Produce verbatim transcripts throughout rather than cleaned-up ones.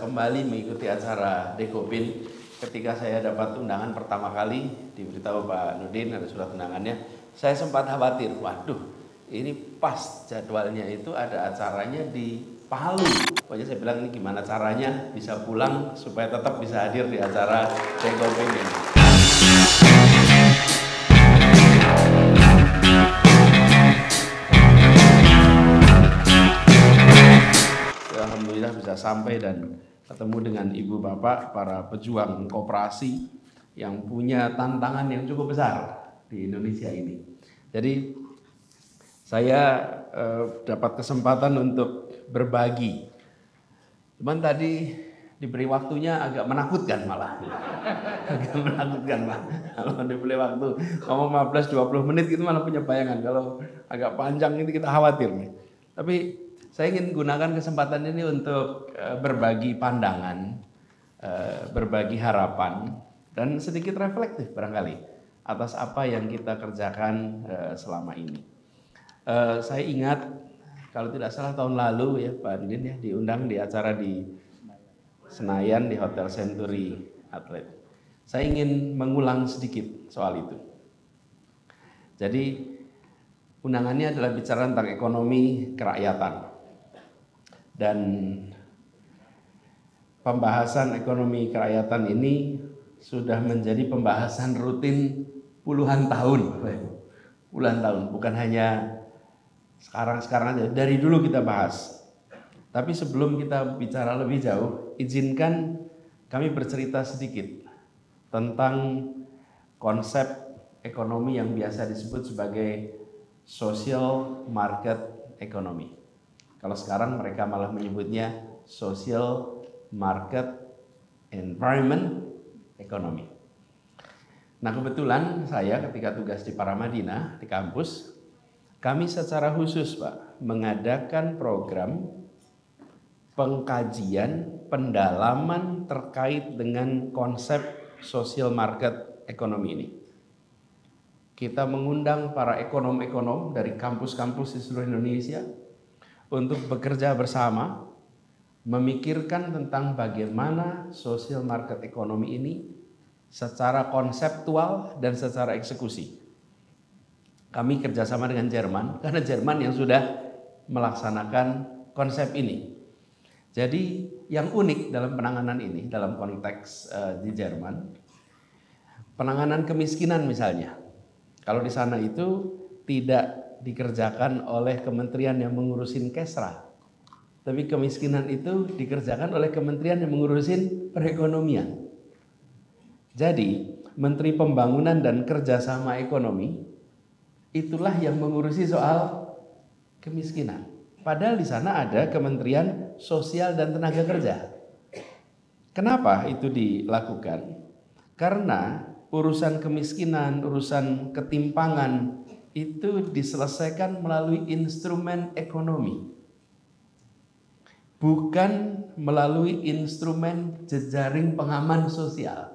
kembali mengikuti acara Dekopin. Ketika saya dapat undangan pertama kali, diberitahu Pak Nurdin ada surat undangannya, saya sempat khawatir, waduh ini pas jadwalnya itu ada acaranya di Palu. Pokoknya saya bilang ini gimana caranya bisa pulang supaya tetap bisa hadir di acara Dekopin ini. Alhamdulillah bisa sampai dan ketemu dengan ibu bapak para pejuang koperasi yang punya tantangan yang cukup besar di Indonesia ini. Jadi saya eh, dapat kesempatan untuk berbagi. Cuman tadi diberi waktunya agak menakutkan malah. Agak menakutkan malah. Kalau diberi waktu ngomong lima belas dua puluh menit itu malah punya bayangan. Kalau agak panjang ini kita khawatir nih. Tapi saya ingin gunakan kesempatan ini untuk uh, berbagi pandangan, uh, berbagi harapan, dan sedikit reflektif barangkali atas apa yang kita kerjakan uh, selama ini. Uh, saya ingat kalau tidak salah tahun lalu ya Pak Didin ya diundang di acara di Senayan di Hotel Century Atlet. Saya ingin mengulang sedikit soal itu. Jadi undangannya adalah bicara tentang ekonomi kerakyatan. Dan pembahasan ekonomi kerakyatan ini sudah menjadi pembahasan rutin puluhan tahun. Puluhan tahun, bukan hanya sekarang-sekarang aja, dari dulu kita bahas. Tapi sebelum kita bicara lebih jauh, izinkan kami bercerita sedikit tentang konsep ekonomi yang biasa disebut sebagai social market economy. Kalau sekarang mereka malah menyebutnya social market environment economy. Nah kebetulan saya ketika tugas di Paramadina di kampus, kami secara khusus Pak mengadakan program pengkajian pendalaman terkait dengan konsep social market economy ini. Kita mengundang para ekonom-ekonom dari kampus-kampus di seluruh Indonesia untuk bekerja bersama, memikirkan tentang bagaimana social market economy ini secara konseptual dan secara eksekusi. Kami kerjasama dengan Jerman, karena Jerman yang sudah melaksanakan konsep ini. Jadi yang unik dalam penanganan ini, dalam konteks uh, di Jerman, penanganan kemiskinan misalnya. Kalau di sana itu tidak dikerjakan oleh kementerian yang mengurusin Kesra, tapi kemiskinan itu dikerjakan oleh kementerian yang mengurusin perekonomian. Jadi Menteri Pembangunan dan Kerjasama Ekonomi itulah yang mengurusi soal kemiskinan. Padahal di sana ada Kementerian Sosial dan Tenaga Kerja. Kenapa itu dilakukan? Karena urusan kemiskinan, urusan ketimpangan itu diselesaikan melalui instrumen ekonomi, bukan melalui instrumen jejaring pengaman sosial.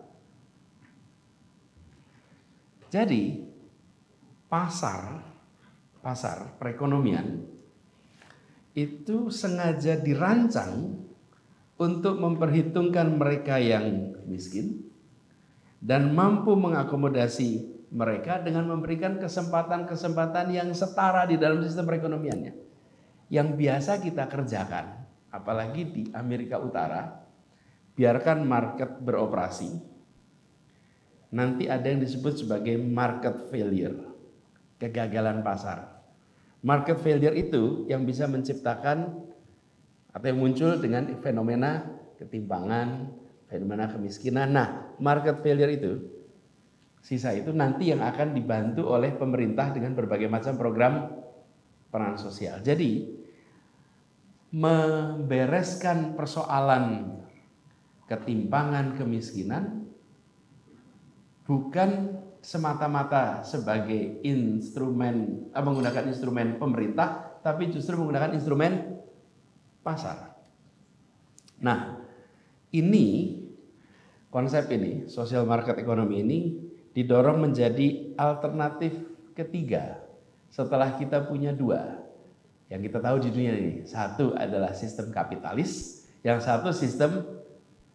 Jadi pasar, pasar perekonomian itu sengaja dirancang untuk memperhitungkan mereka yang miskin dan mampu mengakomodasi mereka dengan memberikan kesempatan-kesempatan yang setara di dalam sistem perekonomiannya. Yang biasa kita kerjakan, apalagi di Amerika Utara, biarkan market beroperasi. Nanti ada yang disebut sebagai market failure, kegagalan pasar. Market failure itu yang bisa menciptakan atau yang muncul dengan fenomena ketimpangan, fenomena kemiskinan. Nah, market failure itu sisa itu nanti yang akan dibantu oleh pemerintah dengan berbagai macam program peran sosial. Jadi membereskan persoalan ketimpangan kemiskinan bukan semata-mata sebagai instrumen menggunakan instrumen pemerintah, tapi justru menggunakan instrumen pasar. Nah, ini konsep ini, social market economy ini didorong menjadi alternatif ketiga setelah kita punya dua yang kita tahu di dunia ini. Satu adalah sistem kapitalis, yang satu sistem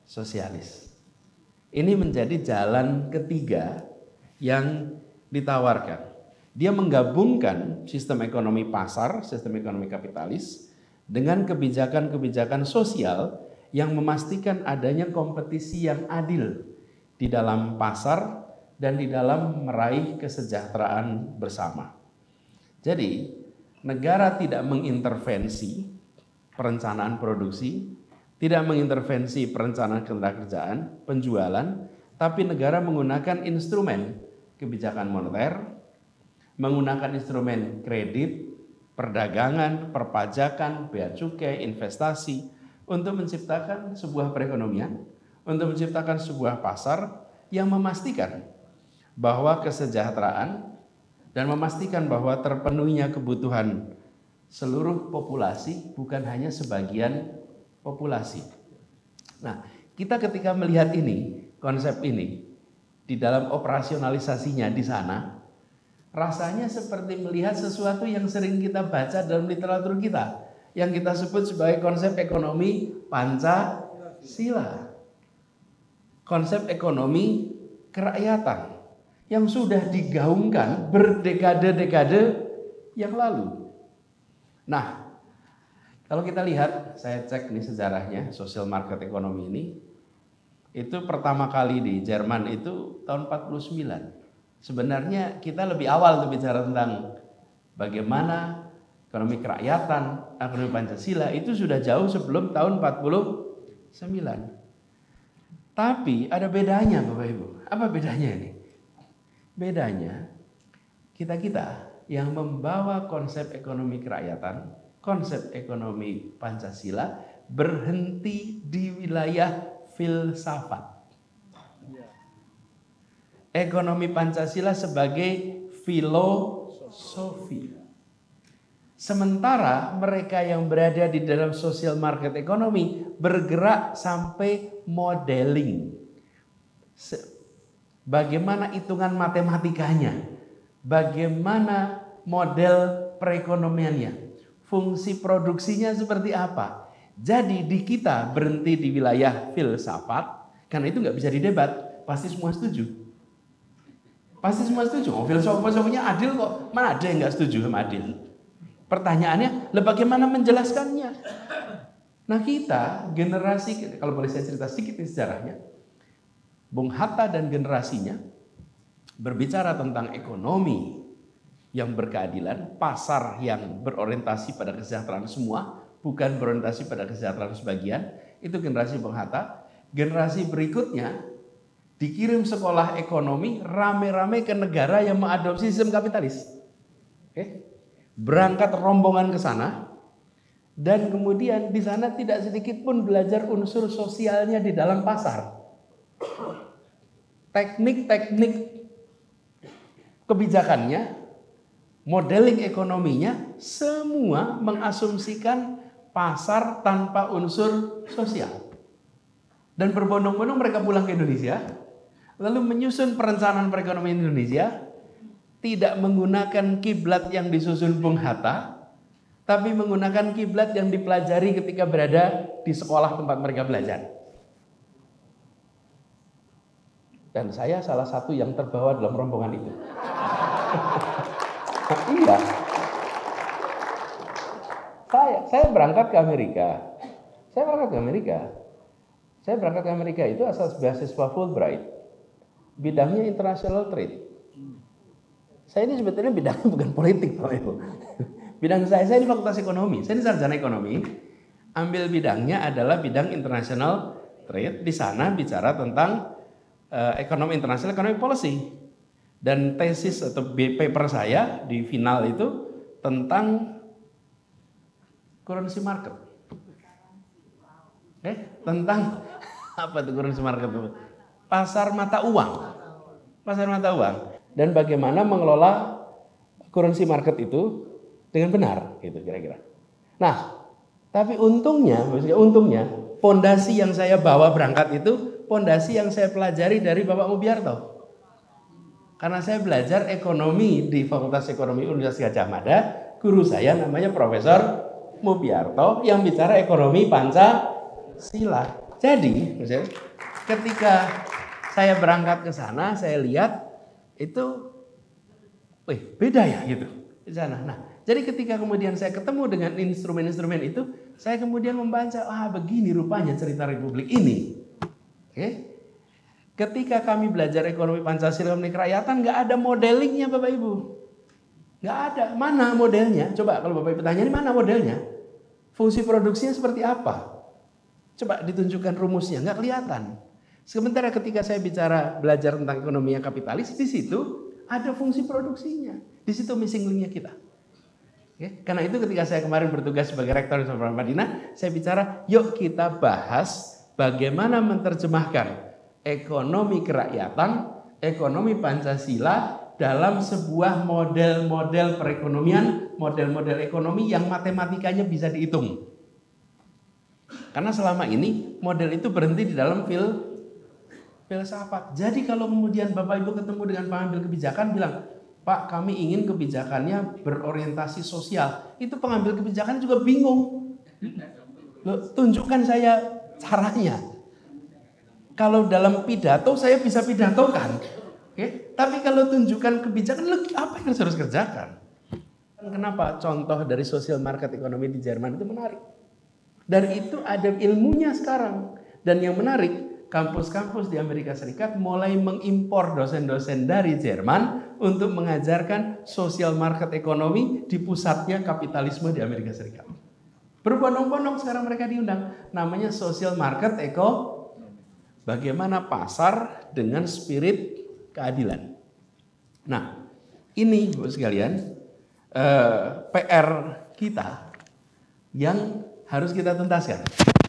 sosialis. Ini menjadi jalan ketiga yang ditawarkan. Dia menggabungkan sistem ekonomi pasar, sistem ekonomi kapitalis dengan kebijakan-kebijakan sosial yang memastikan adanya kompetisi yang adil di dalam pasar dan di dalam meraih kesejahteraan bersama. Jadi, negara tidak mengintervensi perencanaan produksi, tidak mengintervensi perencanaan ketenagakerjaan, penjualan, tapi negara menggunakan instrumen kebijakan moneter, menggunakan instrumen kredit, perdagangan, perpajakan, bea cukai, investasi untuk menciptakan sebuah perekonomian, untuk menciptakan sebuah pasar yang memastikan bahwa kesejahteraan dan memastikan bahwa terpenuhinya kebutuhan seluruh populasi, bukan hanya sebagian populasi. Nah, kita ketika melihat ini, konsep ini, di dalam operasionalisasinya di sana, rasanya seperti melihat sesuatu yang sering kita baca dalam literatur kita, yang kita sebut sebagai konsep ekonomi Pancasila. Konsep ekonomi kerakyatan yang sudah digaungkan berdekade-dekade yang lalu. Nah, kalau kita lihat, saya cek nih sejarahnya social market ekonomi ini, itu pertama kali di Jerman itu tahun empat puluh sembilan. Sebenarnya kita lebih awal tuh bicara tentang bagaimana ekonomi kerakyatan, ekonomi Pancasila itu sudah jauh sebelum tahun empat puluh sembilan. Tapi ada bedanya Bapak Ibu. Apa bedanya ini? Bedanya kita-kita yang membawa konsep ekonomi kerakyatan, konsep ekonomi Pancasila berhenti di wilayah filsafat. Ekonomi Pancasila sebagai filosofi. Sementara mereka yang berada di dalam social market ekonomi bergerak sampai modeling. Bagaimana hitungan matematikanya? Bagaimana model perekonomiannya? Fungsi produksinya seperti apa? Jadi di kita berhenti di wilayah filsafat, karena itu nggak bisa didebat, pasti semua setuju. Pasti semua setuju. Oh, filsafat-filsafatnya adil kok. Mana ada yang nggak setuju sama adil? Pertanyaannya, lah bagaimana menjelaskannya? Nah kita generasi, kalau boleh saya cerita sedikit sejarahnya, Bung Hatta dan generasinya berbicara tentang ekonomi yang berkeadilan, pasar yang berorientasi pada kesejahteraan semua, bukan berorientasi pada kesejahteraan sebagian. Itu generasi Bung Hatta. Generasi berikutnya dikirim sekolah ekonomi rame-rame ke negara yang mengadopsi sistem kapitalis. Oke. Berangkat rombongan ke sana, dan kemudian di sana tidak sedikit pun belajar unsur sosialnya di dalam pasar. Teknik-teknik kebijakannya, modeling ekonominya, semua mengasumsikan pasar tanpa unsur sosial. Dan berbondong-bondong mereka pulang ke Indonesia, lalu menyusun perencanaan perekonomian Indonesia, tidak menggunakan kiblat yang disusun Bung Hatta, tapi menggunakan kiblat yang dipelajari ketika berada di sekolah tempat mereka belajar. Dan saya salah satu yang terbawa dalam rombongan itu. Iya. Saya, saya berangkat ke Amerika. Saya berangkat ke Amerika. Saya berangkat ke Amerika itu asal beasiswa Fulbright. Bidangnya international trade. Saya ini sebetulnya bidangnya bukan politik, Pak Ibu. Bidang saya, saya di Fakultas Ekonomi. Saya ini sarjana ekonomi. Ambil bidangnya adalah bidang international trade. Di sana bicara tentang uh, ekonomi internasional, ekonomi policy. Dan tesis atau paper saya di final itu tentang currency market. Eh, tentang apa itu currency market? Pasar mata uang. Pasar mata uang. Dan bagaimana mengelola currency market itu dengan benar, gitu kira-kira. Nah, tapi untungnya, maksudnya untungnya, pondasi yang saya bawa berangkat itu pondasi yang saya pelajari dari Bapak Mubiarto. Karena saya belajar ekonomi di Fakultas Ekonomi Universitas Gadjah Mada, guru saya namanya Profesor Mubiarto yang bicara ekonomi Pancasila. Jadi, ketika saya berangkat ke sana, saya lihat itu, wih, beda ya gitu di sana. Nah, jadi ketika kemudian saya ketemu dengan instrumen-instrumen itu, saya kemudian membaca, ah begini rupanya cerita Republik ini. Oke? Ketika kami belajar ekonomi Pancasila, ekonomi kerakyatan, nggak ada modelingnya Bapak Ibu. Nggak ada. Mana modelnya? Coba kalau Bapak Ibu tanya, ini mana modelnya? Fungsi produksinya seperti apa? Coba ditunjukkan rumusnya, nggak kelihatan. Sementara ketika saya bicara belajar tentang ekonomi yang kapitalis, di situ ada fungsi produksinya. Di situ missing link-nya kita. Oke? Karena itu ketika saya kemarin bertugas sebagai rektor di Universitas Madinah, saya bicara, yuk kita bahas bagaimana menerjemahkan ekonomi kerakyatan, ekonomi Pancasila dalam sebuah model-model perekonomian, model-model ekonomi yang matematikanya bisa dihitung. Karena selama ini model itu berhenti di dalam fil filsafat. Jadi kalau kemudian Bapak Ibu ketemu dengan pengambil kebijakan bilang, Pak kami ingin kebijakannya berorientasi sosial. Itu pengambil kebijakan juga bingung. Loh, tunjukkan saya caranya. Kalau dalam pidato saya bisa pidatokan. Oke? Tapi kalau tunjukkan kebijakan, apa yang harus kerjakan? Kenapa contoh dari social market ekonomi di Jerman itu menarik? Dari itu ada ilmunya sekarang. Dan yang menarik, kampus-kampus di Amerika Serikat mulai mengimpor dosen-dosen dari Jerman untuk mengajarkan social market ekonomi di pusatnya kapitalisme di Amerika Serikat. Berbondong-bondong sekarang mereka diundang. Namanya social market eko. Bagaimana pasar dengan spirit keadilan. Nah, ini Bapak sekalian eh, P R kita yang harus kita tuntaskan.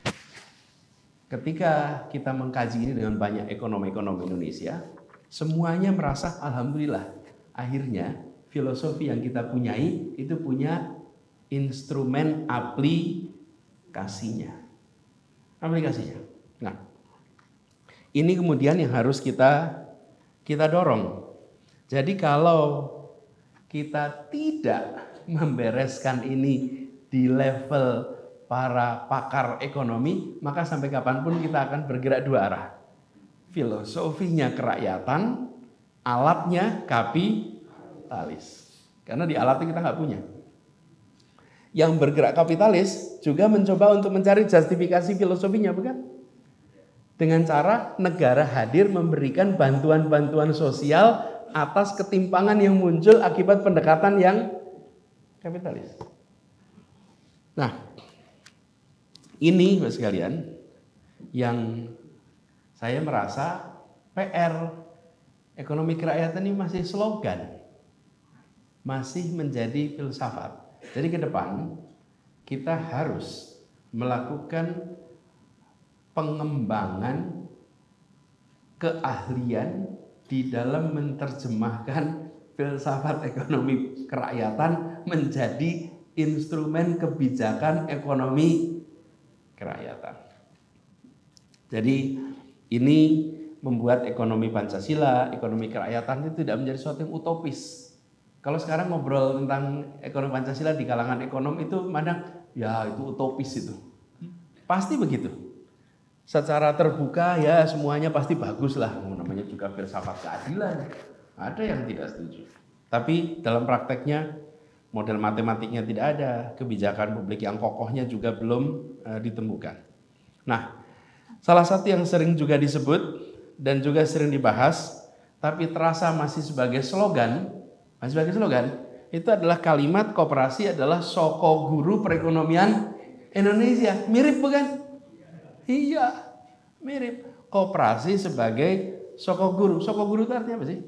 Ketika kita mengkaji ini dengan banyak ekonom-ekonom Indonesia, semuanya merasa alhamdulillah akhirnya filosofi yang kita punyai itu punya instrumen aplikasinya. Aplikasinya. Nah, ini kemudian yang harus kita kita dorong. Jadi kalau kita tidak membereskan ini di level para pakar ekonomi, maka sampai kapanpun kita akan bergerak dua arah. Filosofinya kerakyatan, alatnya kapitalis. Karena di alatnya kita nggak punya. Yang bergerak kapitalis juga mencoba untuk mencari justifikasi filosofinya, bukan? Dengan cara negara hadir memberikan bantuan-bantuan sosial atas ketimpangan yang muncul akibat pendekatan yang kapitalis. Nah, ini Bapak sekalian yang saya merasa P R ekonomi kerakyatan ini masih slogan, masih menjadi filsafat. Jadi ke depan kita harus melakukan pengembangan keahlian di dalam menerjemahkan filsafat ekonomi kerakyatan menjadi instrumen kebijakan ekonomi kerakyatan. Jadi ini membuat ekonomi Pancasila, ekonomi kerakyatan itu tidak menjadi sesuatu yang utopis. Kalau sekarang ngobrol tentang ekonomi Pancasila di kalangan ekonom itu mandang, ya itu utopis itu. Pasti begitu. Secara terbuka ya semuanya pasti bagus lah. Namanya juga filsafat keadilan. Ada yang tidak setuju. Tapi dalam prakteknya model matematiknya tidak ada. Kebijakan publik yang kokohnya juga belum uh, ditemukan. Nah, salah satu yang sering juga disebut dan juga sering dibahas, tapi terasa masih sebagai slogan, masih sebagai slogan, itu adalah kalimat koperasi adalah soko guru perekonomian Indonesia. Mirip bukan? Iya, mirip. Koperasi sebagai soko guru. Soko guru itu artinya apa sih?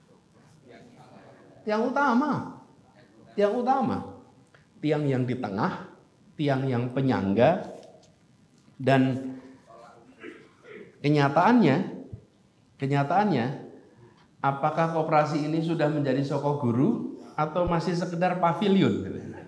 Yang utama. Yang utama. Tiang yang di tengah, tiang yang penyangga, dan kenyataannya, kenyataannya, apakah koperasi ini sudah menjadi soko guru atau masih sekedar pavilion?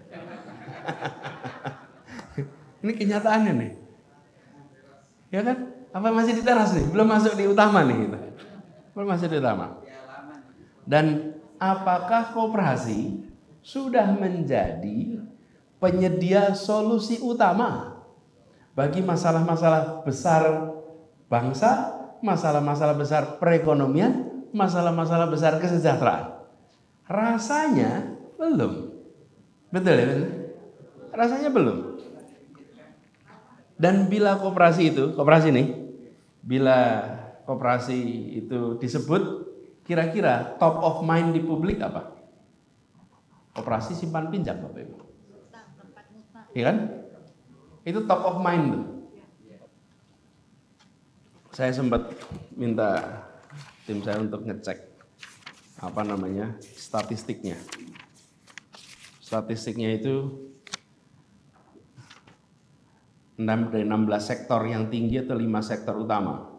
Ini kenyataannya nih. Ya kan? Apa masih di teras nih? Belum masuk di utama nih kita. Belum masuk di utama. Dan apakah koperasi sudah menjadi penyedia solusi utama Bagi masalah-masalah besar bangsa, masalah-masalah besar perekonomian, masalah-masalah besar kesejahteraan. Rasanya belum. Betul ya? Betul? Rasanya belum. Dan bila koperasi itu, koperasi nih, bila koperasi itu disebut, kira-kira top of mind di publik apa? Koperasi simpan pinjam, Bapak Ibu. Iya kan? Itu top of mind tuh. Saya sempat minta tim saya untuk ngecek apa namanya statistiknya. Statistiknya itu enam dari enam belas sektor yang tinggi atau lima sektor utama.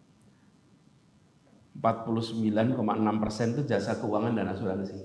empat puluh sembilan koma enam persen itu jasa keuangan dan asuransi.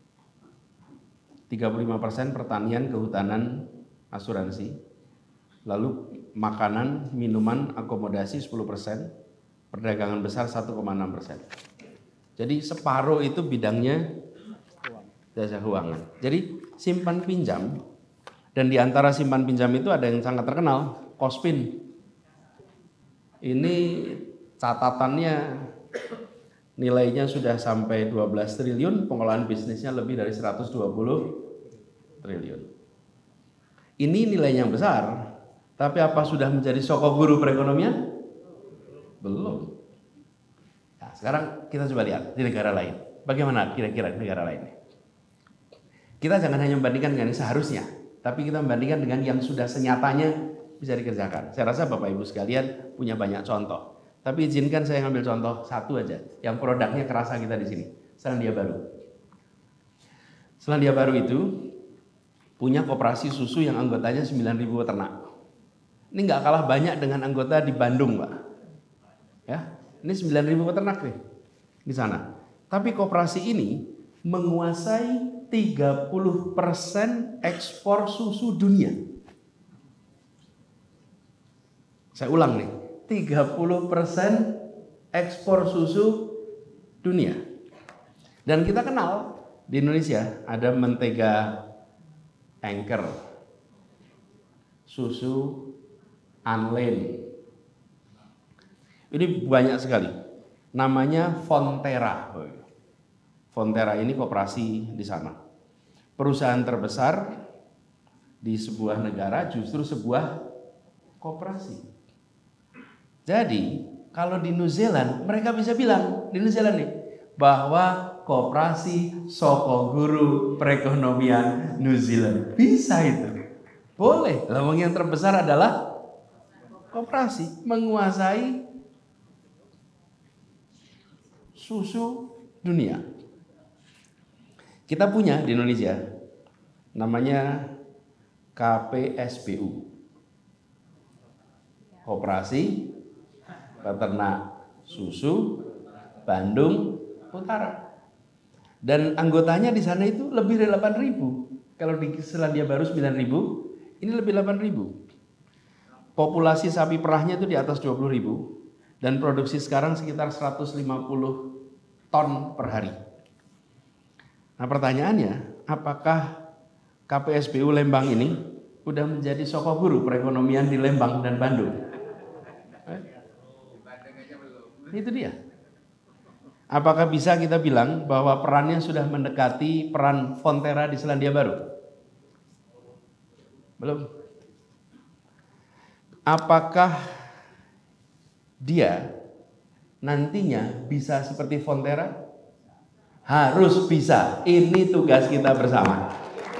tiga puluh lima persen pertanian, kehutanan, asuransi. Lalu makanan, minuman, akomodasi sepuluh persen, perdagangan besar satu koma enam persen. Jadi separuh itu bidangnya jasa keuangan. Jadi simpan pinjam, dan di antara simpan pinjam itu ada yang sangat terkenal, Kospin. Ini catatannya nilainya sudah sampai dua belas triliun, pengelolaan bisnisnya lebih dari seratus dua puluh triliun. Ini nilainya yang besar. Tapi apa sudah menjadi sokok guru perekonomian? Belum. Nah, sekarang kita coba lihat di negara lain. Bagaimana kira-kira di negara lain? Kita jangan hanya membandingkan dengan yang seharusnya, tapi kita membandingkan dengan yang sudah senyatanya bisa dikerjakan. Saya rasa Bapak Ibu sekalian punya banyak contoh. Tapi izinkan saya ngambil contoh satu aja, yang produknya kerasa kita di sini. Selandia Baru. Selandia Baru itu punya koperasi susu yang anggotanya sembilan ribu peternak. Ini nggak kalah banyak dengan anggota di Bandung, Pak. Ya, ini sembilan ribu peternak nih di sana. Tapi koperasi ini menguasai tiga puluh persen ekspor susu dunia. Saya ulang nih, tiga puluh persen ekspor susu dunia. Dan kita kenal di Indonesia ada mentega Anchor, susu Anlene. Ini banyak sekali. Namanya Fonterra. Fonterra ini koperasi di sana. Perusahaan terbesar di sebuah negara justru sebuah koperasi. Jadi, kalau di New Zealand, mereka bisa bilang di New Zealand nih bahwa koperasi soko guru perekonomian New Zealand. Bisa itu. Boleh. Lambang yang terbesar adalah koperasi menguasai susu dunia. Kita punya di Indonesia namanya K P S B U, Koperasi Peternak Susu Bandung Utara. Dan anggotanya di sana itu lebih dari delapan ribu. Kalau di Selandia Baru sembilan ribu, ini lebih delapan ribu. Populasi sapi perahnya itu di atas dua puluh ribu dan produksi sekarang sekitar seratus lima puluh ton per hari. Nah pertanyaannya, apakah K P S B U Lembang ini udah menjadi sokok guru perekonomian di Lembang dan Bandung? Eh? Itu dia. Apakah bisa kita bilang bahwa perannya sudah mendekati peran Fonterra di Selandia Baru? Belum. Apakah dia nantinya bisa seperti Fonterra? Harus bisa. Ini tugas kita bersama.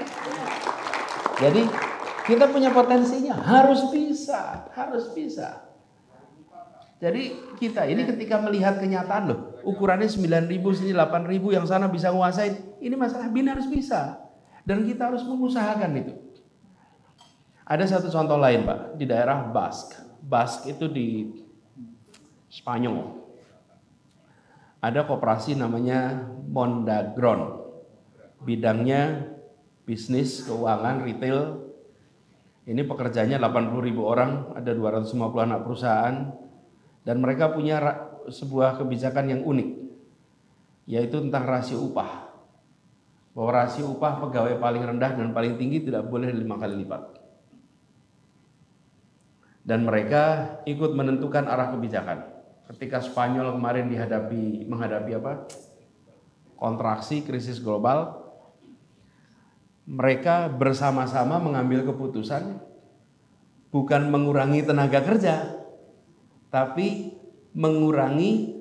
Jadi kita punya potensinya, harus bisa, harus bisa. Jadi kita ini ketika melihat kenyataan loh, ukurannya sembilan ribu, sini delapan ribu, yang sana bisa nguasain. Ini masalah bin harus bisa. Dan kita harus mengusahakan itu. Ada satu contoh lain, Pak, di daerah Basque. Basque itu di Spanyol. Ada koperasi namanya Mondagron. Bidangnya bisnis, keuangan, retail. Ini pekerjanya delapan puluh ribu orang, ada dua ratus lima puluh anak perusahaan. Dan mereka punya sebuah kebijakan yang unik, yaitu tentang rasio upah. Bahwa rasio upah pegawai paling rendah dan paling tinggi tidak boleh lima kali lipat. Dan mereka ikut menentukan arah kebijakan. Ketika Spanyol kemarin dihadapi menghadapi apa? Kontraksi, krisis global, mereka bersama-sama mengambil keputusan bukan mengurangi tenaga kerja, tapi mengurangi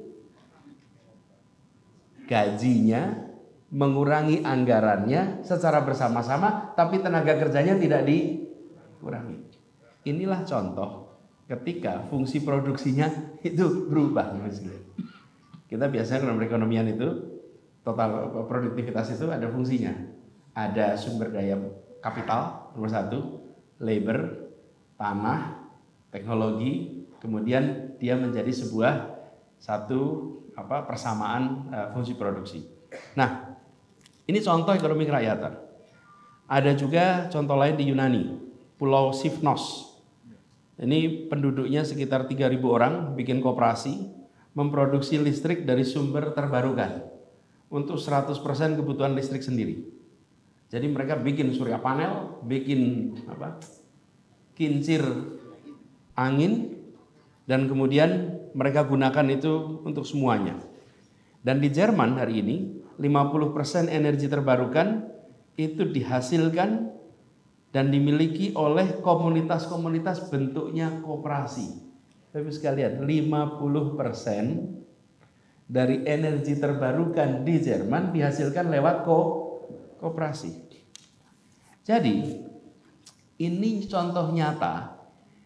gajinya, mengurangi anggarannya secara bersama-sama, tapi tenaga kerjanya tidak dikurangi. Inilah contoh ketika fungsi produksinya itu berubah. Kita biasanya dalam perekonomian itu total produktivitas itu ada fungsinya. Ada sumber daya kapital nomor satu, labor, tanah, teknologi, kemudian dia menjadi sebuah satu apa persamaan uh, fungsi produksi. Nah, ini contoh ekonomi kerakyatan. Ada juga contoh lain di Yunani, Pulau Sifnos. Ini penduduknya sekitar tiga ribu orang, bikin koperasi, memproduksi listrik dari sumber terbarukan untuk seratus persen kebutuhan listrik sendiri. Jadi mereka bikin surya panel, bikin apa? Kincir angin, dan kemudian mereka gunakan itu untuk semuanya. Dan di Jerman hari ini lima puluh persen energi terbarukan itu dihasilkan dan dimiliki oleh komunitas-komunitas bentuknya koperasi. Bapak sekalian, lima puluh persen dari energi terbarukan di Jerman dihasilkan lewat ko koperasi. Jadi ini contoh nyata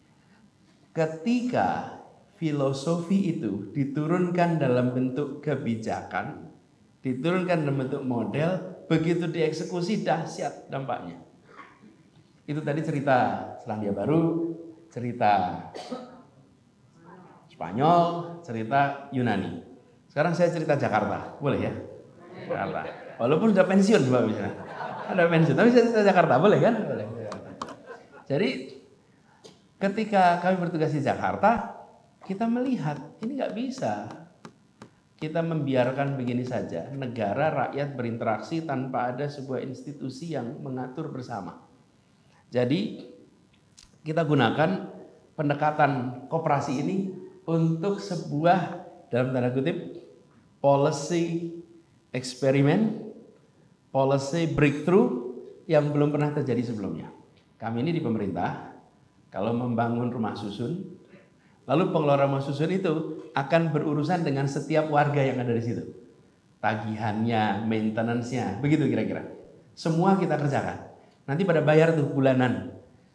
ketika filosofi itu diturunkan dalam bentuk kebijakan, diturunkan dalam bentuk model, begitu dieksekusi dahsyat dampaknya. Itu tadi cerita Selandia Baru, cerita Spanyol, cerita Yunani. Sekarang saya cerita Jakarta, boleh ya? Jakarta. Walaupun sudah pensiun, Mbak bisa. Ada pensiun, tapi saya cerita Jakarta, boleh kan? Boleh. Jadi ketika kami bertugas di Jakarta, kita melihat ini nggak bisa. Kita membiarkan begini saja, negara rakyat berinteraksi tanpa ada sebuah institusi yang mengatur bersama. Jadi kita gunakan pendekatan koperasi ini untuk sebuah dalam tanda kutip policy eksperimen, policy breakthrough yang belum pernah terjadi sebelumnya. Kami ini di pemerintah kalau membangun rumah susun, lalu pengelola rumah susun itu akan berurusan dengan setiap warga yang ada di situ. Tagihannya, maintenance-nya, begitu kira-kira. Semua kita kerjakan. Nanti pada bayar tuh bulanan.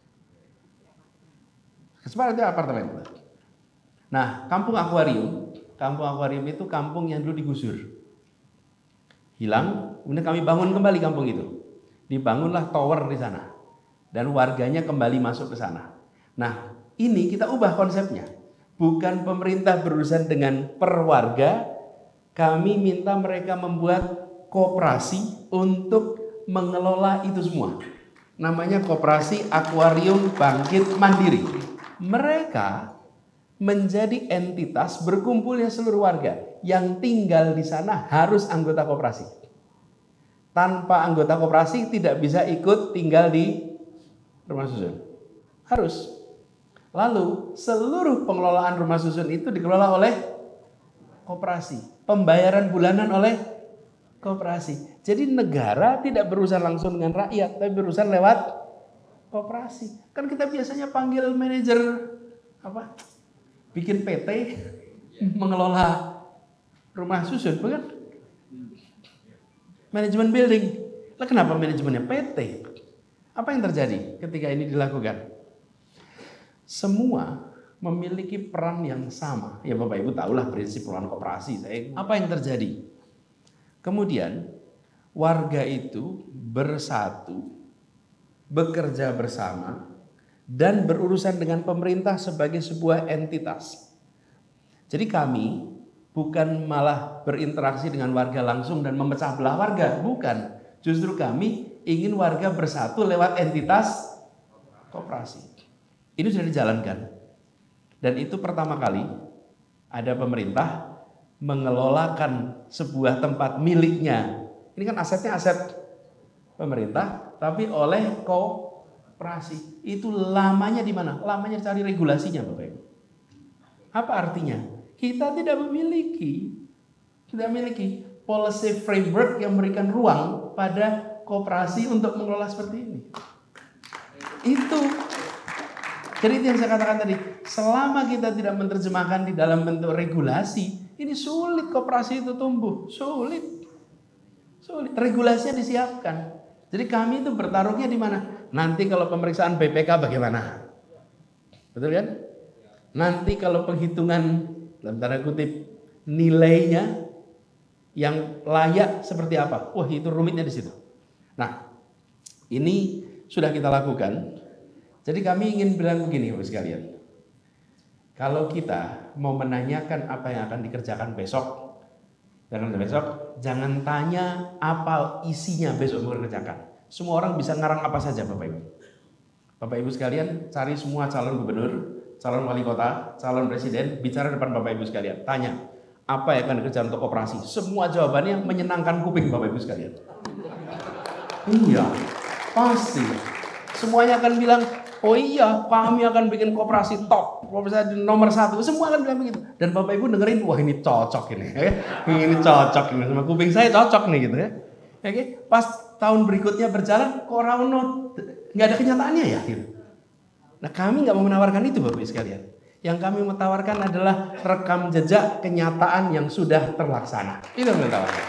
Seperti itu apartemen. Nah, kampung akuarium, kampung akuarium itu kampung yang dulu digusur. Hilang, kemudian kami bangun kembali kampung itu. Dibangunlah tower di sana. Dan warganya kembali masuk ke sana. Nah, ini kita ubah konsepnya. Bukan pemerintah berurusan dengan per warga, kami minta mereka membuat koperasi untuk mengelola itu semua. Namanya Koperasi Akuarium Bangkit Mandiri. Mereka menjadi entitas berkumpulnya seluruh warga yang tinggal di sana harus anggota koperasi. Tanpa anggota koperasi tidak bisa ikut tinggal di rumah susun. Harus. Lalu seluruh pengelolaan rumah susun itu dikelola oleh koperasi. Pembayaran bulanan oleh koperasi. Jadi negara tidak berurusan langsung dengan rakyat, tapi berurusan lewat koperasi. Kan kita biasanya panggil manajer apa? Bikin P T mengelola rumah susun, bukan? Manajemen building. Lah kenapa manajemennya P T? Apa yang terjadi ketika ini dilakukan? Semua memiliki peran yang sama. Ya Bapak Ibu tahulah prinsip peran koperasi. Saya, apa yang terjadi? Kemudian warga itu bersatu, bekerja bersama, dan berurusan dengan pemerintah sebagai sebuah entitas. Jadi kami bukan malah berinteraksi dengan warga langsung dan memecah belah warga, bukan. Justru kami ingin warga bersatu lewat entitas koperasi. Ini sudah dijalankan. Dan itu pertama kali ada pemerintah mengelolakan sebuah tempat miliknya. Ini kan asetnya aset pemerintah, tapi oleh Koperasi itu lamanya di mana? Lamanya cari regulasinya, Bapak Ibu. Apa artinya? Kita tidak memiliki tidak memiliki policy framework yang memberikan ruang pada koperasi untuk mengelola seperti ini. Itu. Jadi itu yang saya katakan tadi, selama kita tidak menerjemahkan di dalam bentuk regulasi, ini sulit koperasi itu tumbuh, sulit. Sulit. Regulasinya disiapkan. Jadi kami itu bertaruhnya di mana? Nanti kalau pemeriksaan B P K bagaimana? Betul kan? Nanti kalau penghitungan dalam tanda kutip nilainya yang layak seperti apa? Wah, itu rumitnya di situ. Nah, ini sudah kita lakukan. Jadi kami ingin bilang begini, Bapak sekalian. Kalau kita mau menanyakan apa yang akan dikerjakan besok, jangan besok, jangan tanya apa isinya besok mau dikerjakan. Semua orang bisa ngarang apa saja, Bapak Ibu. Bapak Ibu sekalian, cari semua calon gubernur, calon wali kota, calon presiden, bicara depan Bapak Ibu sekalian. Tanya, apa yang akan dikerjakan untuk operasi? Semua jawabannya menyenangkan kuping Bapak Ibu sekalian. Iya, pasti. Semuanya akan bilang, oh iya, kami akan bikin koperasi top, koperasi nomor satu. Semua akan bilang begitu. Dan Bapak Ibu dengerin, wah ini cocok ini, ini cocok ini sama kuping saya cocok nih gitu ya. Oke, pas tahun berikutnya berjalan, kok Rauno nggak ada kenyataannya ya? Gitu. Nah kami nggak mau menawarkan itu Bapak Ibu sekalian. Yang kami mau tawarkan adalah rekam jejak kenyataan yang sudah terlaksana. Itu yang kami tawarkan.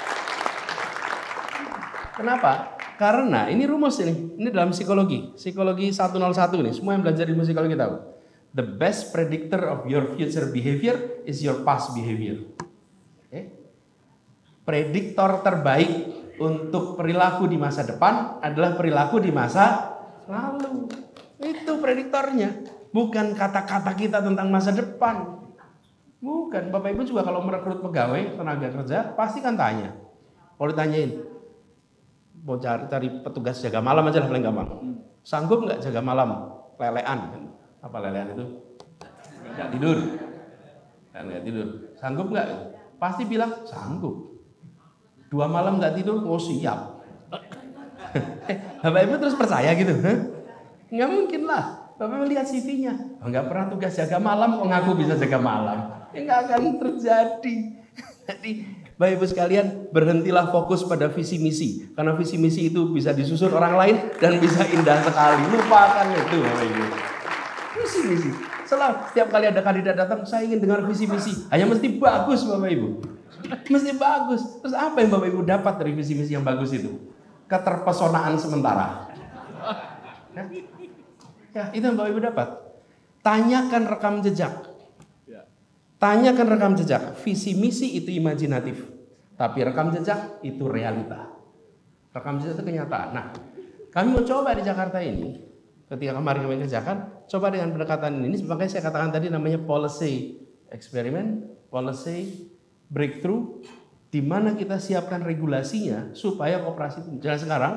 Kenapa? Karena ini rumus ini, ini dalam psikologi, psikologi seratus satu ini, semua yang belajar ilmu psikologi tahu. The best predictor of your future behavior is your past behavior. Okay? Prediktor terbaik untuk perilaku di masa depan adalah perilaku di masa lalu. Itu prediktornya, bukan kata-kata kita tentang masa depan. Bukan, Bapak Ibu juga kalau merekrut pegawai tenaga kerja pasti kan tanya. Kalau ditanyain, mau cari, cari petugas jaga malam aja lah paling gampang. Sanggup nggak jaga malam? Lelean. Apa lelean itu? Nggak tidur. Nggak tidur. Sanggup nggak? Pasti bilang sanggup. Dua malam nggak tidur, oh siap. eh, Bapak Ibu terus percaya gitu? Huh? Nggak mungkin lah. Bapak Ibu lihat C V-nya. Oh, nggak pernah tugas jaga malam, kok ngaku bisa jaga malam? Ya nggak akan terjadi. Jadi Bapak Ibu sekalian, berhentilah fokus pada visi misi. Karena visi misi itu bisa disusun orang lain dan bisa indah sekali. Lupakan itu Bapak Ibu. Visi misi. Selalu setiap kali ada kandidat datang, saya ingin dengar visi misi. Hanya mesti bagus Bapak Ibu. Mesti bagus. Terus apa yang Bapak Ibu dapat dari visi misi yang bagus itu? Keterpesonaan sementara. Nah, ya, itu yang Bapak Ibu dapat. Tanyakan rekam jejak. Tanyakan rekam jejak. Visi misi itu imajinatif, tapi rekam jejak itu realita. Rekam jejak itu kenyataan. Nah, kami mau coba di Jakarta ini, ketika kemarin kami kerjakan, coba dengan pendekatan ini. Makanya saya katakan tadi namanya policy experiment, policy breakthrough, di mana kita siapkan regulasinya supaya koperasi itu. Dan sekarang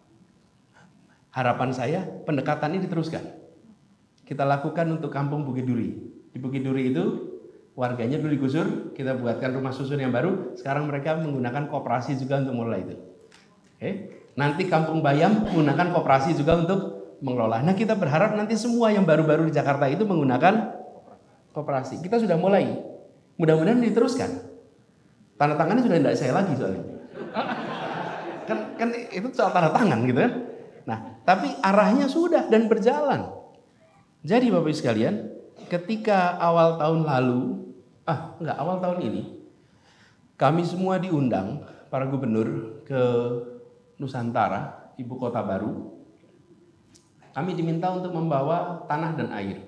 harapan saya pendekatan ini diteruskan. Kita lakukan untuk Kampung Bukit Duri. Di Bukit Duri itu warganya dulu digusur, kita buatkan rumah susun yang baru. Sekarang mereka menggunakan koperasi juga untuk mulai itu. Oke. Nanti Kampung Bayam menggunakan koperasi juga untuk mengelola. Nah kita berharap nanti semua yang baru-baru di Jakarta itu menggunakan koperasi. Kita sudah mulai. Mudah-mudahan diteruskan. Tanda tangannya sudah tidak saya lagi soalnya. Kan, kan itu soal tanda tangan gitu kan. Nah tapi arahnya sudah dan berjalan. Jadi Bapak Ibu sekalian, ketika awal tahun lalu, ah enggak awal tahun ini, kami semua diundang para gubernur ke Nusantara, ibu kota baru. Kami diminta untuk membawa tanah dan air.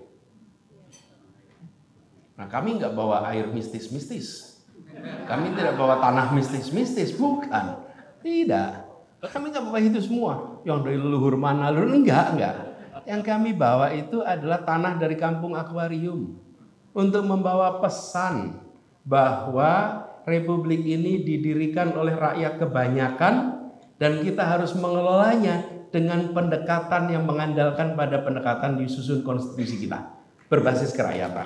Nah kami nggak bawa air mistis-mistis, kami tidak bawa tanah mistis-mistis, bukan, tidak. Kami nggak bawa itu semua, yang dari leluhur mana, leluhur enggak, enggak. Yang kami bawa itu adalah tanah dari Kampung Akuarium untuk membawa pesan bahwa Republik ini didirikan oleh rakyat kebanyakan dan kita harus mengelolanya dengan pendekatan yang mengandalkan pada pendekatan disusun konstitusi kita berbasis kerakyatan.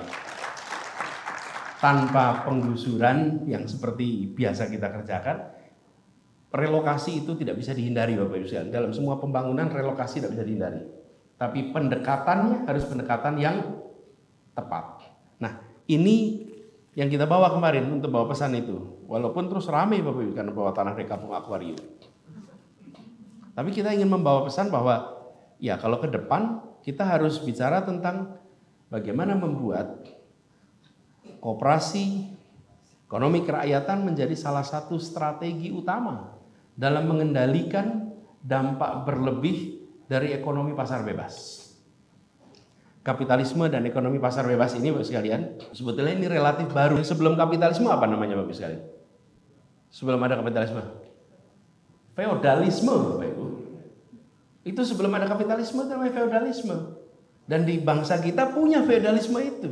Tanpa penggusuran yang seperti biasa kita kerjakan, relokasi itu tidak bisa dihindari Bapak Ibu sekalian. Dalam semua pembangunan relokasi tidak bisa dihindari. Tapi pendekatannya harus pendekatan yang tepat. Nah, ini yang kita bawa kemarin untuk bawa pesan itu. Walaupun terus ramai Bapak Ibu karena bawa tanah dari Kampung Akuarium. Tapi kita ingin membawa pesan bahwa ya kalau ke depan kita harus bicara tentang bagaimana membuat koperasi ekonomi kerakyatan menjadi salah satu strategi utama dalam mengendalikan dampak berlebih dari ekonomi pasar bebas. Kapitalisme dan ekonomi pasar bebas ini Bapak sekalian, sebetulnya ini relatif baru. Sebelum kapitalisme apa namanya Bapak sekalian? Sebelum ada kapitalisme? Feodalisme Bapak Ibu. Itu sebelum ada kapitalisme itu namanya feodalisme. Dan di bangsa kita punya feodalisme itu.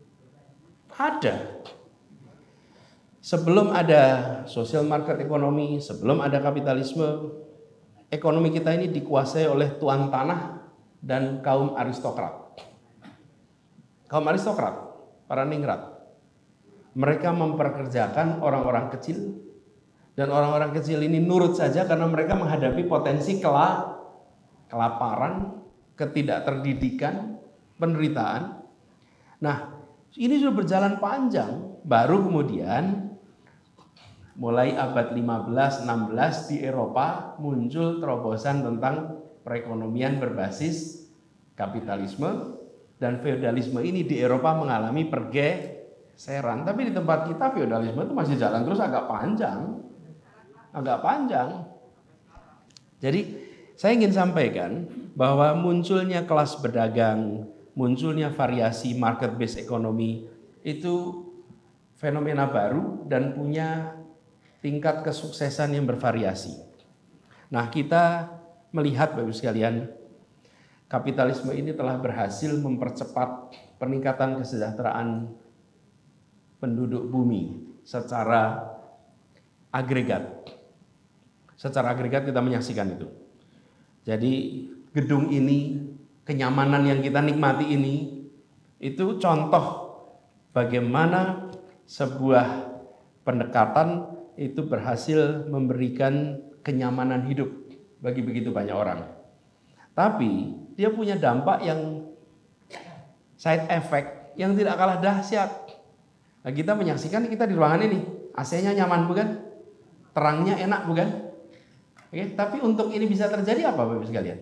Ada. Sebelum ada social market ekonomi, sebelum ada kapitalisme, ekonomi kita ini dikuasai oleh tuan tanah dan kaum aristokrat. Kaum aristokrat, para ningrat. Mereka memperkerjakan orang-orang kecil, dan orang-orang kecil ini nurut saja karena mereka menghadapi potensi kelak, kelaparan, ketidakterdidikan, penderitaan. Nah, ini sudah berjalan panjang, baru kemudian mulai abad lima belas enam belas di Eropa muncul terobosan tentang perekonomian berbasis kapitalisme. Dan feodalisme ini di Eropa mengalami pergeseran. Tapi di tempat kita feodalisme itu masih jalan terus agak panjang. Agak panjang. Jadi saya ingin sampaikan bahwa munculnya kelas berdagang, munculnya variasi market based economy itu fenomena baru dan punya tingkat kesuksesan yang bervariasi. Nah, kita melihat Bapak Ibu sekalian, kapitalisme ini telah berhasil mempercepat peningkatan kesejahteraan penduduk bumi secara agregat. Secara agregat kita menyaksikan itu. Jadi gedung ini, kenyamanan yang kita nikmati ini, itu contoh bagaimana sebuah pendekatan itu berhasil memberikan kenyamanan hidup bagi begitu banyak orang. Tapi dia punya dampak yang side effect yang tidak kalah dahsyat. Nah, kita menyaksikan kita di ruangan ini, A C-nya nyaman bukan? Terangnya enak bukan? Oke, tapi untuk ini bisa terjadi apa Bapak sekalian?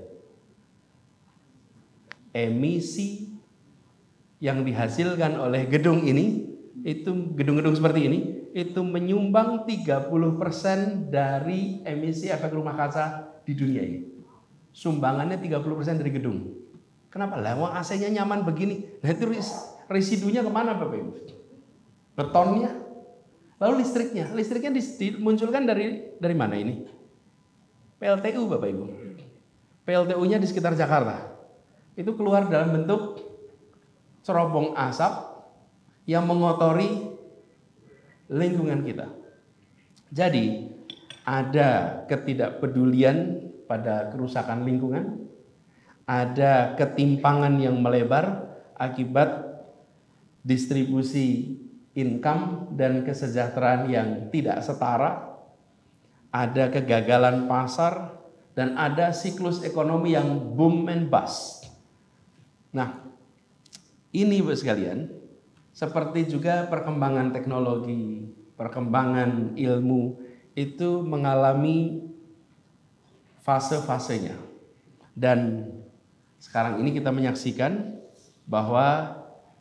Emisi yang dihasilkan oleh gedung ini, itu gedung-gedung seperti ini, itu menyumbang tiga puluh persen dari emisi efek rumah kaca di dunia ini. Sumbangannya tiga puluh persen dari gedung. Kenapa? Lah wong A C-nya nyaman begini. Nah itu residunya kemana Bapak Ibu? Betonnya. Lalu listriknya. Listriknya dimunculkan dari dari mana ini? P L T U Bapak Ibu. P L T U-nya di sekitar Jakarta. Itu keluar dalam bentuk cerobong asap yang mengotori lingkungan kita. Jadi ada ketidakpedulian pada kerusakan lingkungan, ada ketimpangan yang melebar akibat distribusi income dan kesejahteraan yang tidak setara, ada kegagalan pasar, dan ada siklus ekonomi yang boom and bust. Nah, ini Bapak sekalian, seperti juga perkembangan teknologi, perkembangan ilmu itu mengalami fase-fasenya. Dan sekarang ini kita menyaksikan bahwa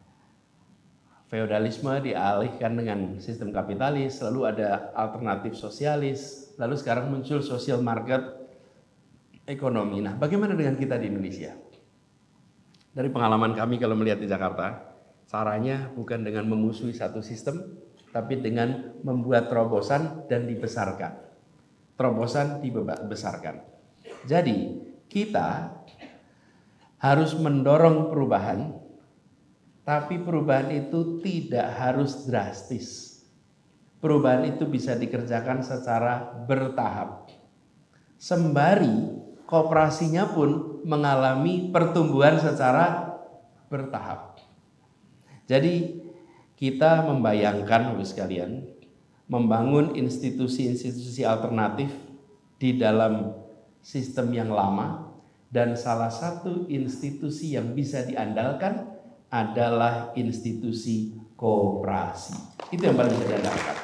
feodalisme dialihkan dengan sistem kapitalis, lalu ada alternatif sosialis, lalu sekarang muncul social market ekonomi. Nah, bagaimana dengan kita di Indonesia? Dari pengalaman kami kalau melihat di Jakarta, caranya bukan dengan memusuhi satu sistem, tapi dengan membuat terobosan dan dibesarkan. Terobosan dibesarkan. Jadi kita harus mendorong perubahan, tapi perubahan itu tidak harus drastis. Perubahan itu bisa dikerjakan secara bertahap. Sembari koperasinya pun mengalami pertumbuhan secara bertahap. Jadi kita membayangkan Bapak sekalian, membangun institusi-institusi alternatif di dalam sistem yang lama, dan salah satu institusi yang bisa diandalkan adalah institusi koperasi. Itu yang paling bisa diandalkan.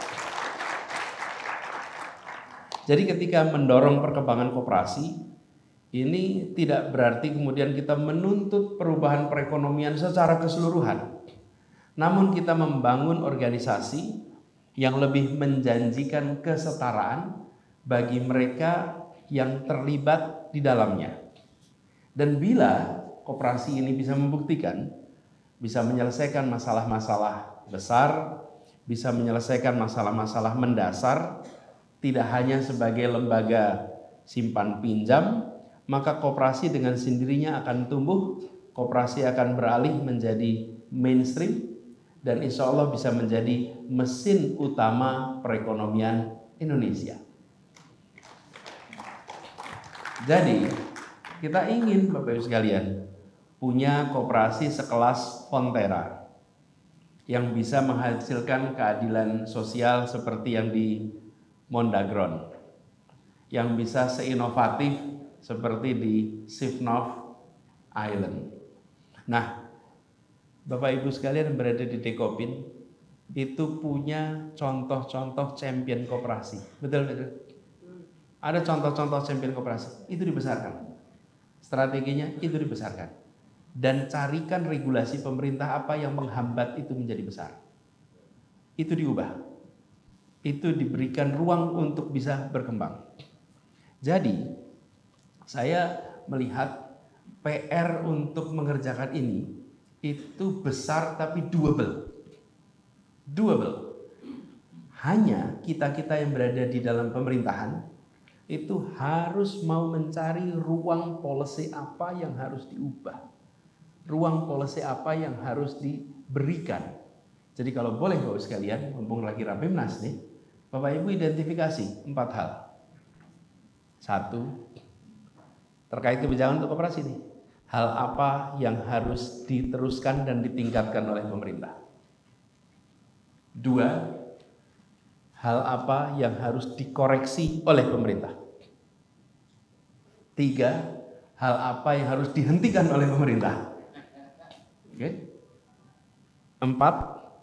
Jadi ketika mendorong perkembangan koperasi, ini tidak berarti kemudian kita menuntut perubahan perekonomian secara keseluruhan. Namun kita membangun organisasi yang lebih menjanjikan kesetaraan bagi mereka yang terlibat di dalamnya. Dan bila koperasi ini bisa membuktikan, bisa menyelesaikan masalah-masalah besar, bisa menyelesaikan masalah-masalah mendasar, tidak hanya sebagai lembaga simpan pinjam, maka koperasi dengan sendirinya akan tumbuh, koperasi akan beralih menjadi mainstream, dan insya Allah bisa menjadi mesin utama perekonomian Indonesia. Jadi kita ingin Bapak Ibu sekalian punya koperasi sekelas Fonterra yang bisa menghasilkan keadilan sosial seperti yang di Mondagron, yang bisa seinovatif seperti di Sivnov Island. Nah, Bapak Ibu sekalian yang berada di Dekopin itu punya contoh-contoh champion koperasi. Betul betul. Ada contoh-contoh champion koperasi, itu dibesarkan. Strateginya itu dibesarkan. Dan carikan regulasi pemerintah apa yang menghambat itu menjadi besar. Itu diubah. Itu diberikan ruang untuk bisa berkembang. Jadi saya melihat P R untuk mengerjakan ini itu besar tapi doable. Doable. Hanya kita-kita yang berada di dalam pemerintahan itu harus mau mencari ruang policy apa yang harus diubah. Ruang policy apa yang harus diberikan. Jadi kalau boleh Bapak sekalian, mumpung lagi Rapimnas nih, Bapak Ibu identifikasi empat hal. Satu, terkait kebijakan untuk koperasi ini, hal apa yang harus diteruskan dan ditingkatkan oleh pemerintah. Dua, hal apa yang harus dikoreksi oleh pemerintah. Tiga, hal apa yang harus dihentikan oleh pemerintah. Oke. Empat,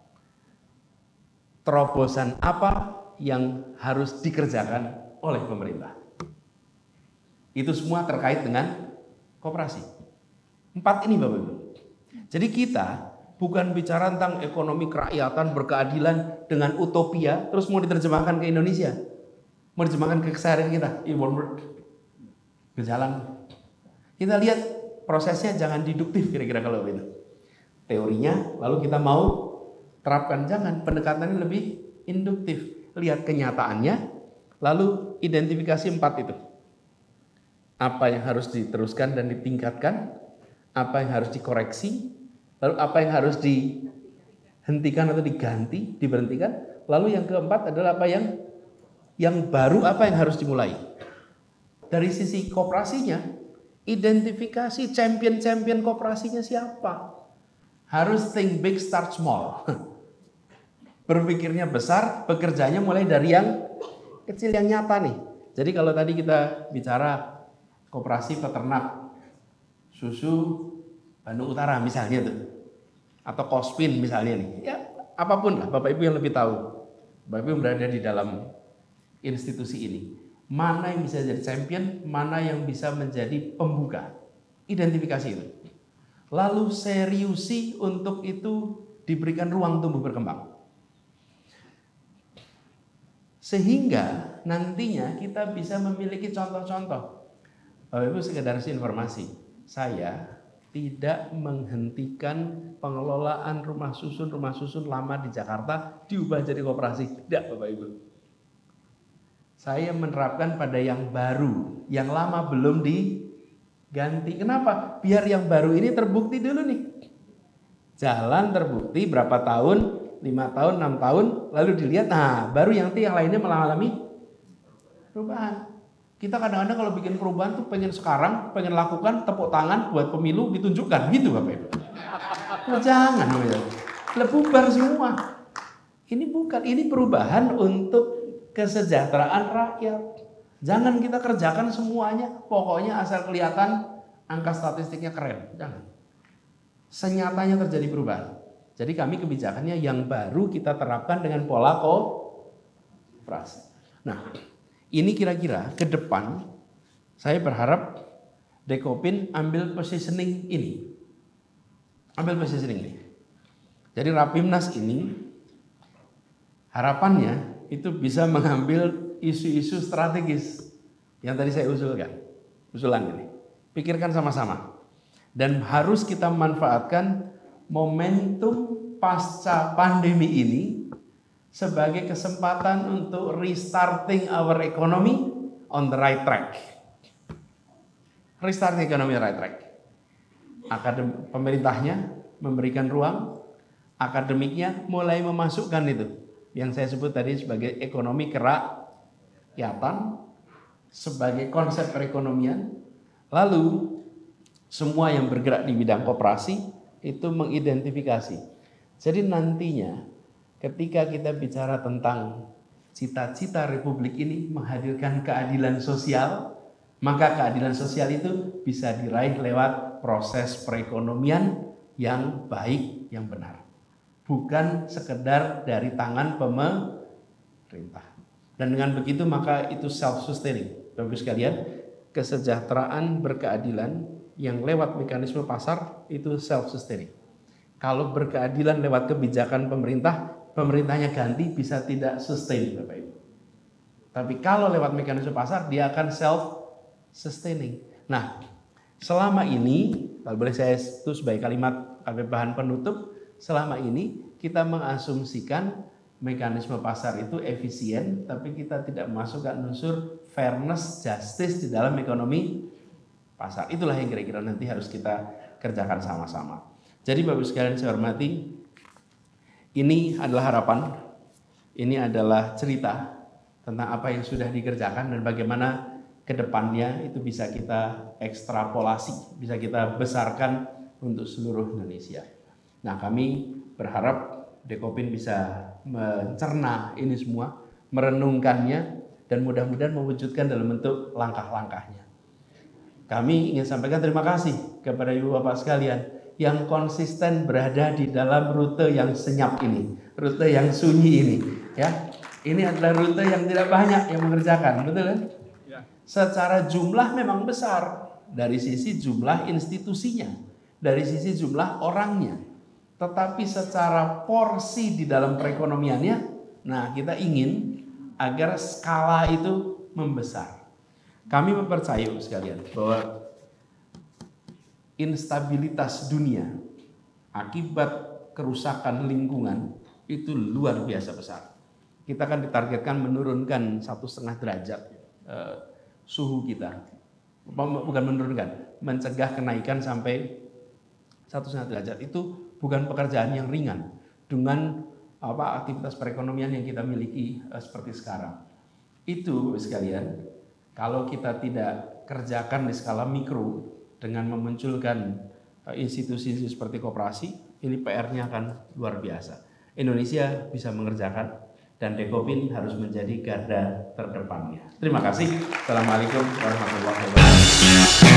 terobosan apa yang harus dikerjakan oleh pemerintah. Itu semua terkait dengan koperasi. Empat ini Bapak Ibu. Jadi kita bukan bicara tentang ekonomi kerakyatan, berkeadilan dengan utopia, terus mau diterjemahkan ke Indonesia. Mau diterjemahkan ke keseharian kita. It won't work. Berjalan. Kita lihat prosesnya jangan deduktif kira-kira kalau itu. Teorinya, lalu kita mau terapkan. Jangan, pendekatannya lebih induktif. Lihat kenyataannya, lalu identifikasi empat itu. Apa yang harus diteruskan dan ditingkatkan, apa yang harus dikoreksi, lalu apa yang harus dihentikan atau diganti, diberhentikan, lalu yang keempat adalah apa yang yang baru, apa yang harus dimulai. Dari sisi koperasinya, identifikasi champion-champion koperasinya siapa. Harus think big, start small. Berpikirnya besar, bekerjanya mulai dari yang kecil, yang nyata nih. Jadi kalau tadi kita bicara koperasi peternak susu Bandung Utara misalnya tuh, atau Kospin misalnya nih, ya apapun lah Bapak Ibu yang lebih tahu, Bapak Ibu yang berada di dalam institusi ini, mana yang bisa jadi champion, mana yang bisa menjadi pembuka, identifikasi itu, lalu seriusi untuk itu diberikan ruang tumbuh berkembang, sehingga nantinya kita bisa memiliki contoh-contoh. Bapak Ibu sekedar informasi, saya tidak menghentikan pengelolaan rumah susun rumah susun lama di Jakarta diubah jadi koperasi. Tidak Bapak Ibu. Saya menerapkan pada yang baru, yang lama belum diganti. Kenapa? Biar yang baru ini terbukti dulu nih. Jalan terbukti berapa tahun, lima tahun, enam tahun, lalu dilihat, nah baru yang yang lainnya mengalami perubahan. Kita kadang-kadang kalau bikin perubahan tuh pengen sekarang, pengen lakukan, tepuk tangan buat pemilu ditunjukkan, gitu Bapak Ibu. Nah, jangan, lebubar semua. Ini bukan, ini perubahan untuk kesejahteraan rakyat. Jangan kita kerjakan semuanya, pokoknya asal kelihatan angka statistiknya keren. Jangan. Senyatanya terjadi perubahan. Jadi kami kebijakannya yang baru kita terapkan dengan pola kooperasi. Nah, ini kira-kira ke depan saya berharap Dekopin ambil positioning ini. Ambil positioning ini. Jadi Rapimnas ini harapannya itu bisa mengambil isu-isu strategis yang tadi saya usulkan. Usulan ini. Pikirkan sama-sama. Dan harus kita manfaatkan momentum pasca pandemi ini sebagai kesempatan untuk restarting our economy on the right track. Restarting economy on the right track. Akadem, pemerintahnya memberikan ruang, akademiknya mulai memasukkan itu yang saya sebut tadi sebagai ekonomi kerakyatan, sebagai konsep perekonomian. Lalu semua yang bergerak di bidang koperasi itu mengidentifikasi. Jadi nantinya ketika kita bicara tentang cita-cita Republik ini menghadirkan keadilan sosial, maka keadilan sosial itu bisa diraih lewat proses perekonomian yang baik, yang benar. Bukan sekedar dari tangan pemerintah. Dan dengan begitu maka itu self-sustaining. Bapak sekalian, kesejahteraan berkeadilan yang lewat mekanisme pasar itu self-sustaining. Kalau berkeadilan lewat kebijakan pemerintah, pemerintahnya ganti bisa tidak sustain, Bapak Ibu. Tapi kalau lewat mekanisme pasar, dia akan self-sustaining. Nah, selama ini, kalau boleh saya itu sebagai kalimat bahan penutup, selama ini kita mengasumsikan mekanisme pasar itu efisien, tapi kita tidak memasukkan unsur fairness, justice di dalam ekonomi pasar. Itulah yang kira-kira nanti harus kita kerjakan sama-sama. Jadi Bapak sekalian saya hormati, ini adalah harapan, ini adalah cerita tentang apa yang sudah dikerjakan dan bagaimana ke depannya itu bisa kita ekstrapolasi, bisa kita besarkan untuk seluruh Indonesia. Nah, kami berharap Dekopin bisa mencerna ini semua, merenungkannya, dan mudah-mudahan mewujudkan dalam bentuk langkah-langkahnya. Kami ingin sampaikan terima kasih kepada Ibu Bapak sekalian yang konsisten berada di dalam rute yang senyap ini, rute yang sunyi ini. Ya, ini adalah rute yang tidak banyak yang mengerjakan, betul kan? Ya. Secara jumlah memang besar dari sisi jumlah institusinya, dari sisi jumlah orangnya. Tetapi secara porsi di dalam perekonomiannya, nah kita ingin agar skala itu membesar. Kami mempercayai sekalian bahwa instabilitas dunia akibat kerusakan lingkungan itu luar biasa besar. Kita akan ditargetkan menurunkan satu setengah derajat eh, suhu kita, bukan menurunkan, mencegah kenaikan sampai satu setengah derajat. Itu bukan pekerjaan yang ringan dengan apa aktivitas perekonomian yang kita miliki eh, seperti sekarang. Itu sekalian, kalau kita tidak kerjakan di skala mikro dengan memunculkan institusi seperti koperasi, ini P R-nya akan luar biasa. Indonesia bisa mengerjakan dan Dekopin harus menjadi garda terdepannya. Terima kasih. Assalamualaikum warahmatullahi wabarakatuh.